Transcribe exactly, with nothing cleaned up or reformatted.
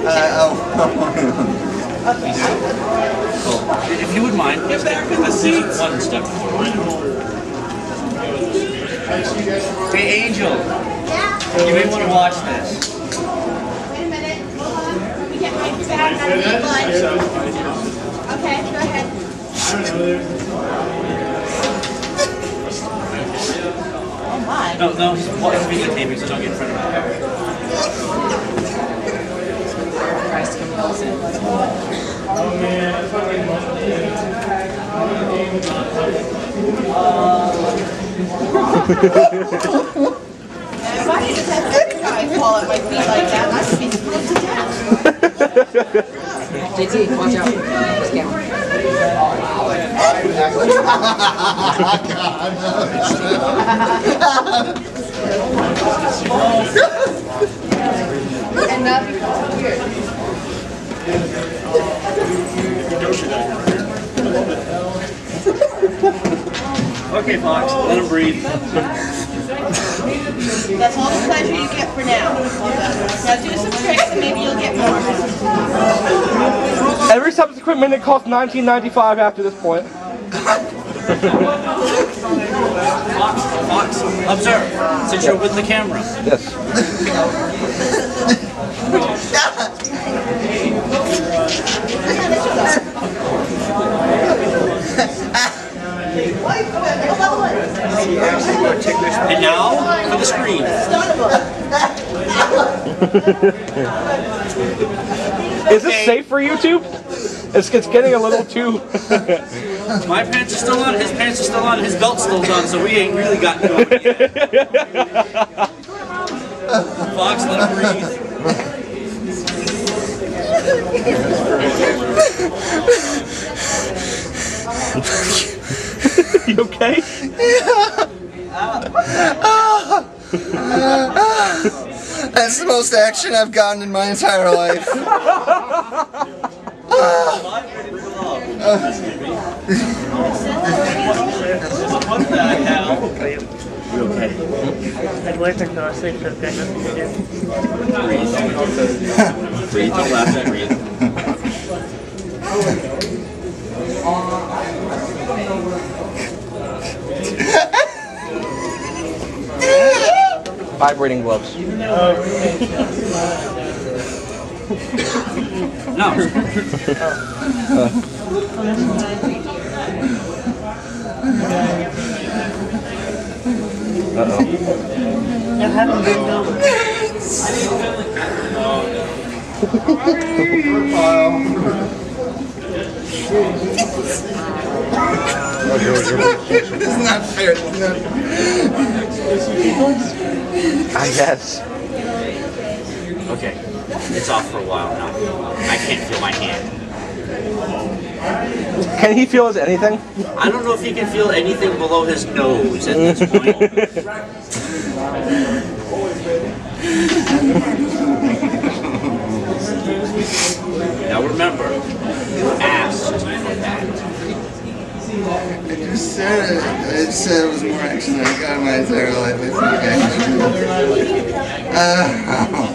Cool. If you would mind, get back in the seat. One step forward. Hey, Angel. Yeah. You may want to watch this. Wait a minute. Hold on. Let me get my bag out of the blood. Okay, go ahead. Oh my. No, no, he's videotaping, so don't get in front of him. Tries to compose it. Why did that guy fall at my feet like that? I should be thrilled to death. J T, watch out. Scale. And now becomes weird. Okay, Fox, let him breathe. That's all the pleasure you get for now. Now do some tricks and maybe you'll get more. Every subsequent minute costs nineteen ninety-five after this point. Fox, Fox, observe, since you're with the camera. Yes. And now, for the screen. Is this safe for YouTube? It's, it's getting a little too... My pants are still on, his pants are still on, his belt's still on, so we ain't really gotten going yet. Fox, let him breathe. You okay? That's the most action I've gotten in my entire life. What the hell? You okay? I'd like to know, I think that thing that you did. Breathe. Breathe, don't laugh, breathe. Vibrating gloves. No. Uh-oh. I haven't been done. It's not fair. It's not I guess. Okay, it's off for a while now. I can't feel my hand. Can he feel his anything? I don't know if he can feel anything below his nose at this point. Now remember, you asked for that. I just said it. I just said it was more action than I got in my entire life. I think I should. Uh,